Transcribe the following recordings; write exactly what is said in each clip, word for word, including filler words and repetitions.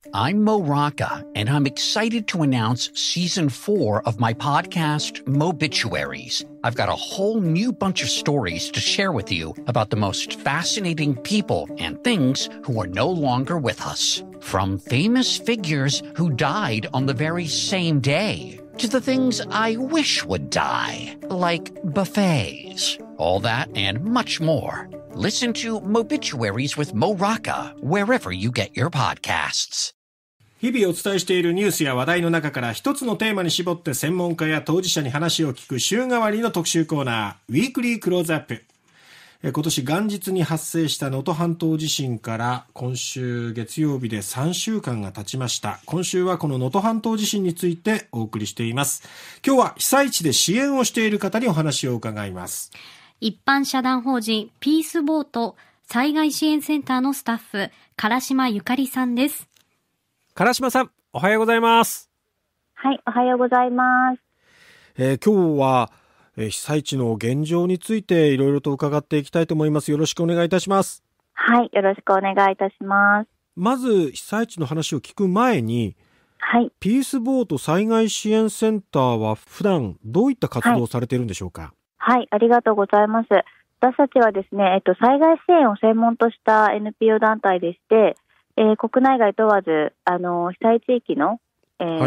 I'm Mo Rocca, and I'm excited to announce season four of my podcast, Mobituaries. I've got a whole new bunch of stories to share with you about the most fascinating people and things who are no longer with us. From famous figures who died on the very same day, to the things I wish would die, like buffets. All that and much more. Listen to Mobituaries with Mo Rocca, wherever you get your podcasts. 日々お伝えしているニュースや話題の中から一つのテーマに絞って専門家や当事者に話を聞く週替わりの特集コーナー、ウィークリークローズアップ。今年元日に発生した能登半島地震から今週月曜日でさんしゅうかんが経ちました。今週はこの能登半島地震についてお送りしています。今日は被災地で支援をしている方にお話を伺います。 一般社団法人ピースボート災害支援センターのスタッフ、唐島ゆかりさんです。 唐島さん、おはようございます。 はい、おはようございます。 えー、今日は、えー、被災地の現状についていろいろと伺っていきたいと思います。よろしくお願いいたします。 はい、よろしくお願いいたします。 まず被災地の話を聞く前に、 はい、 ピースボート災害支援センターは普段どういった活動をされているんでしょうか。 はい、はい、ありがとうございます。私たちはですね、えっと、災害支援を専門とした エヌピーオー 団体でして、えー、国内外問わずあの被災地域の、えーはい、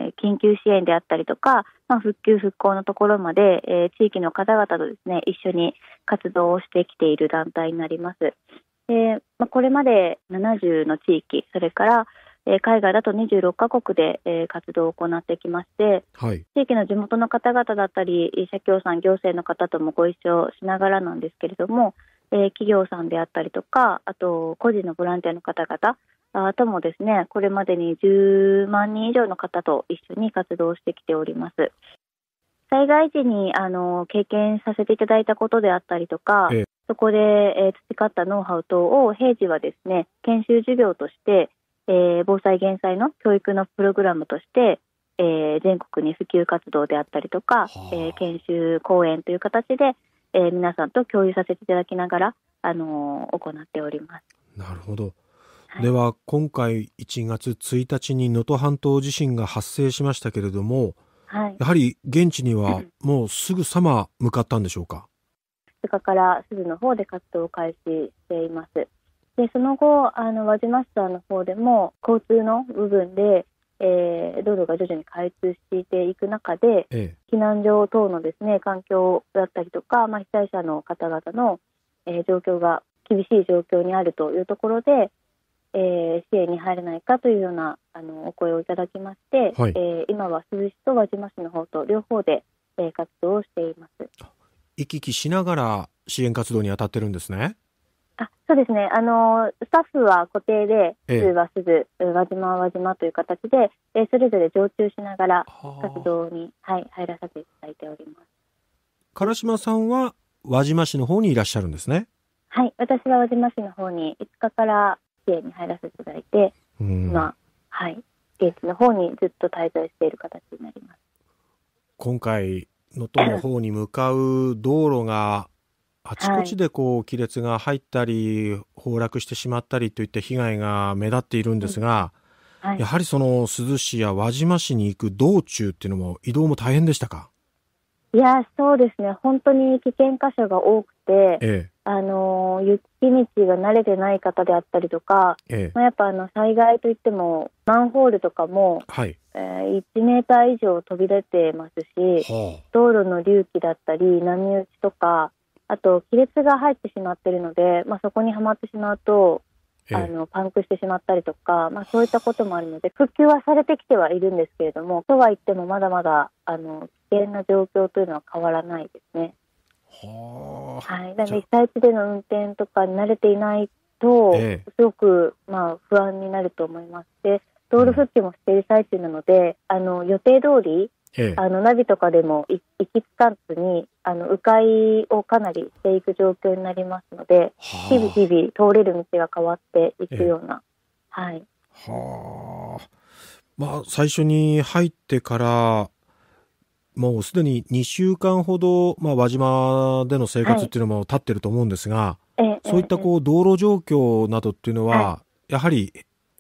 緊急支援であったりとか、まあ、復旧復興のところまで、えー、地域の方々とですね一緒に活動をしてきている団体になります。で、まあ、これまでななじゅうの地域、それから、えー、海外だとにじゅうろっかこくで、えー、活動を行ってきまして、はい、地域の地元の方々だったり社協さん行政の方ともご一緒しながらなんですけれども、えー、企業さんであったりとか、あと個人のボランティアの方々あともですね、これまでにじゅうまんにん以上の方と一緒に活動してきております。災害時にあの経験させていただいたことであったりとか、えー、そこで、えー、培ったノウハウ等を平時はですね研修授業として、えー、防災減災の教育のプログラムとして、えー、全国に普及活動であったりとか、えー、研修講演という形で、えー、皆さんと共有させていただきながら、あのー、行っております。 なるほど。では今回いちがつついたちに能登半島地震が発生しましたけれども、はい、やはり現地にはもうすぐさま向かったんでしょうか。 ふつかから珠洲の方で活動を開始しています。でその後あの輪島市の方でも交通の部分で、えー、道路が徐々に開通していく中で、ええ、避難所等のですね環境だったりとか、まあ、被災者の方々の、えー、状況が厳しい状況にあるというところで、えー、支援に入れないかというようなあのお声をいただきまして、はい、えー、今は珠洲市と輪島市の方と両方で、えー、活動をしています。 行き来しながら支援活動に当たってるんですね。 あ、そうですね。あのスタッフは固定で、珠洲は珠洲、輪島は輪島という形で、えー、それぞれ常駐しながら活動に、はい、入らせていただいております。 唐島さんは輪島市の方にいらっしゃるんですね。 はい、私は輪島市の方にいつかから支援に入らせていただいて、今、はい、現地の方にずっと滞在している形になります。 今回能登の方に向かう道路があちこちでこう亀裂が入ったり崩落してしまったりといった被害が目立っているんですが、はい、やはりその珠洲市や輪島市に行く道中っていうのも移動も大変でしたか。 いやそうですね、本当に危険箇所が多くて、ええ、あの雪道が慣れてない方であったりとか、ええ、まあ、やっぱあの災害といってもマンホールとかも、はい、えー、いちメーター以上飛び出てますし、はあ、道路の隆起だったり波打ちとか、あと亀裂が入ってしまっているので、まあ、そこにはまってしまうと、ええ、あのパンクしてしまったりとか、まあ、そういったこともあるので復旧はされてきてはいるんですけれども、とは言ってもまだまだあの危険な状況というのは変わらないですね。はあ、はい、だから被災地での運転とかに慣れていないと、ええ、すごく、まあ、不安になると思います。で道路復旧もしている最中なので、うん、あの予定通り、ええ、あのナビとかでも行き着かずにあの迂回をかなりしていく状況になりますので、はあ、日々日々通れる道が変わっていくような、ええ、はい、 はあ、まあ、最初に入ってからもうすでににしゅうかんほど、まあ、輪島での生活っていうのも経ってると思うんですが、はい、そういったこう道路状況などっていうのは、はい、やはり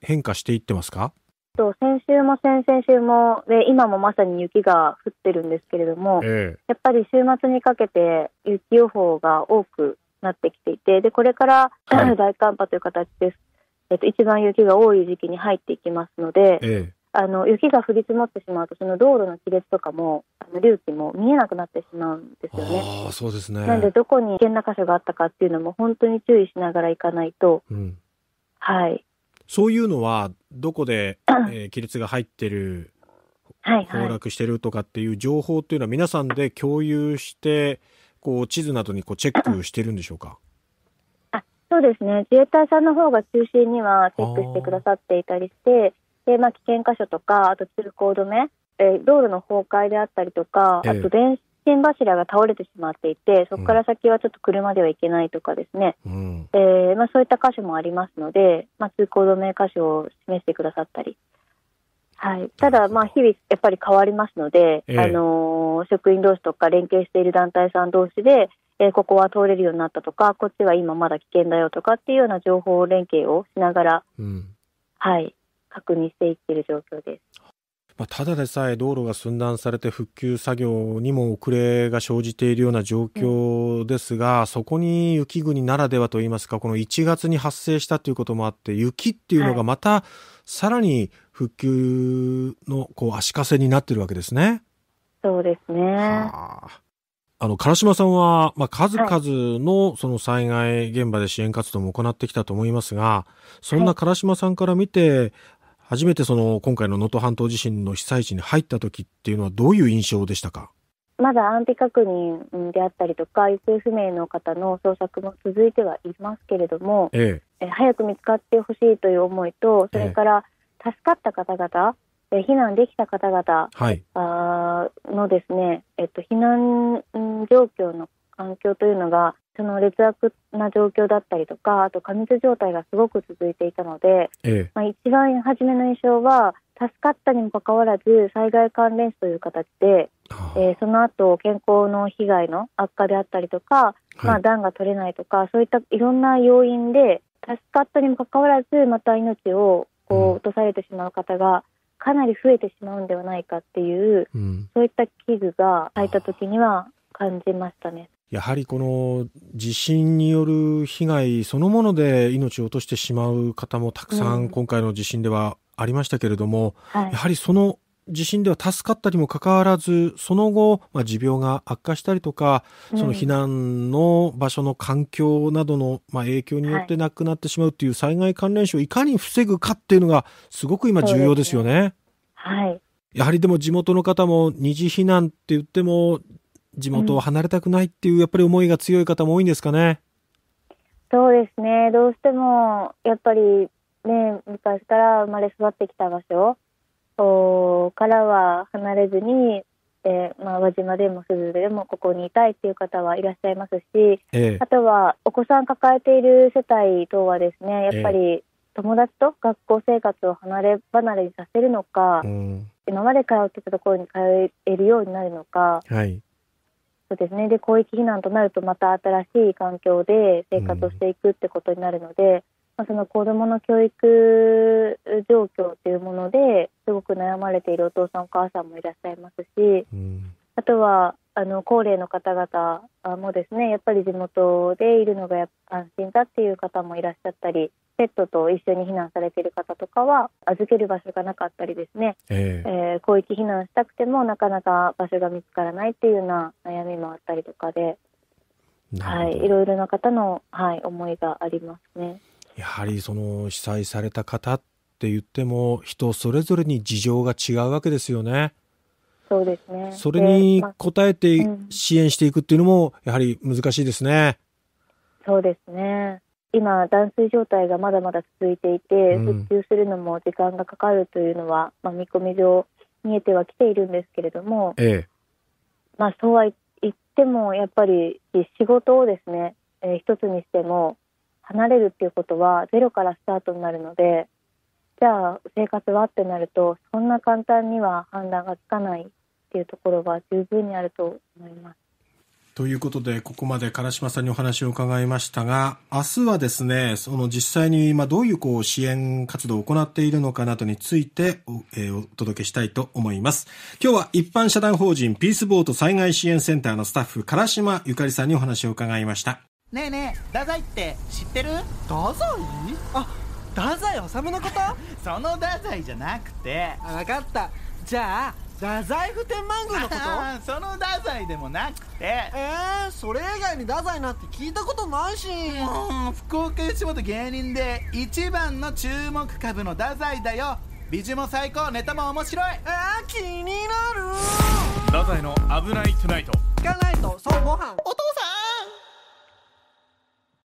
変化していってますか？ と先週も先々週もで今もまさに雪が降ってるんですけれども、ええ、やっぱり週末にかけて雪予報が多くなってきていて、でこれから、はい、大寒波という形です、えっと、一番雪が多い時期に入っていきますので、ええ、あの雪が降り積もってしまうとその道路の亀裂とかもあの隆起も見えなくなってしまうんですよね。 あ、そうですね。 なのでどこに危険な箇所があったかっていうのも本当に注意しながら行かないと、うん、はい、 そういうのはどこで、えー、亀裂が入ってる、はいはい、崩落してるとかっていう情報っていうのは皆さんで共有してこう地図などにこうチェックしてるんでしょうか？ あ、そうですね。自衛隊さんの方が中心にはチェックしてくださっていたりして、で、まあ、危険箇所とか、あと通行止め、えー、道路の崩壊であったりとか、えー、あと電信柱が倒れてしまっていて、そこから先はちょっと車では行けないとかですね、うん、えーまあ、そういった箇所もありますので、まあ、通行止め箇所を示してくださったり、はい、ただ、まあ、日々やっぱり変わりますので、えーあのー、職員同士とか連携している団体さん同士で、えー、ここは通れるようになったとか、こっちは今まだ危険だよとかっていうような情報連携をしながら、うん、はい、確認していっている状況です。 まあ、ただでさえ道路が寸断されて復旧作業にも遅れが生じているような状況ですが、うん、そこに雪国ならではといいますか、このいちがつに発生したということもあって雪っていうのがまたさらに復旧のこう足かせになっているわけですね。 そうですね。はあ、あの唐島さんは、まあ、数々のその災害現場で支援活動も行ってきたと思いますが、そんな唐島さんから見て初めてその今回の能登半島地震の被災地に入った時っていうのはどういう印象でしたか？ まだ安否確認であったりとか行方不明の方の捜索も続いてはいますけれども、ええ、早く見つかってほしいという思いと、それから助かった方々、え避難できた方々、はい、あのですね、えっと、避難状況の環境というのがその劣悪な状況だったりとか、あと過密状態がすごく続いていたので、ええ、まあ、一番初めの印象は助かったにもかかわらず災害関連死という形で、えー、その後健康の被害の悪化であったりとか、はい、まあ、暖が取れないとか、そういったいろんな要因で助かったにもかかわらずまた命をこう落とされてしまう方がかなり増えてしまうんではないかっていう、うん、そういった危惧が入った時には感じましたね。 やはりこの地震による被害そのもので命を落としてしまう方もたくさん今回の地震ではありましたけれども、うん、はい、やはりその地震では助かったにもかかわらずその後、まあ、持病が悪化したりとか、その避難の場所の環境などの、まあ、影響によって亡くなってしまうという災害関連死をいかに防ぐかっていうのがすごく今重要ですよね。 そうですね。はい、 やはりでも地元の方も二次避難って言っても地元を離れたくないっていうやっぱり思いが強い方も多いんですかね。 そうですね。どうしてもやっぱりね、昔から生まれ育ってきた場所からは離れずに、えーまあ、輪島でも鈴でもここにいたいっていう方はいらっしゃいますし、ええ、あとはお子さん抱えている世帯等はですね、やっぱり友達と学校生活を離れ離れにさせるのか、うん、今まで通ってたところに通えるようになるのか、はい、そうですね。で、広域避難となるとまた新しい環境で生活をしていくってことになるので、うん、まあ、その子どもの教育状況というものですごく悩まれているお父さんお母さんもいらっしゃいますし、うん、あとはあの高齢の方々もですね、やっぱり地元でいるのが安心だっていう方もいらっしゃったり、ペットと一緒に避難されている方とかは預ける場所がなかったりですね、えーえー、広域避難したくてもなかなか場所が見つからないっていうような悩みもあったりとかで、はい、いろいろな方の、はい、思いがありますね。 やはりその被災された方って言っても人それぞれに事情が違うわけですよね。 そうですね。 それに応えて支援していくっていうのもやはり難しいですね。 うん、そうですね。今断水状態がまだまだ続いていて、復旧するのも時間がかかるというのは、まあ、見込み上見えてはきているんですけれども、ええ、まあ、そうは言ってもやっぱり仕事をですね、えー、一つにしても離れるっていうことはゼロからスタートになるので、じゃあ生活はってなるとそんな簡単には判断がつかないっていうところは十分にあると思います。 ということで、ここまで唐島さんにお話を伺いましたが、明日はですね、その実際に今どういうこう支援活動を行っているのかなどについて お,、えー、お届けしたいと思います。今日は一般社団法人ピースボート災害支援センターのスタッフ、唐島ゆかりさんにお話を伺いました。 ねえねえ、太宰って知ってる？ 太宰？あ、太宰治のこと？ その太宰じゃなくて。 分かった。じゃあ太宰府天満宮のこと？ その太宰でもなくて。 えー、それ以外に太宰なんて聞いたことないし。 もう福岡吉本芸人で一番の注目株の太宰だよ。美女も最高、ネタも面白い。 えー、気になる。 太宰の危ないトゥナイト。 聞かないとそうご飯。 おっ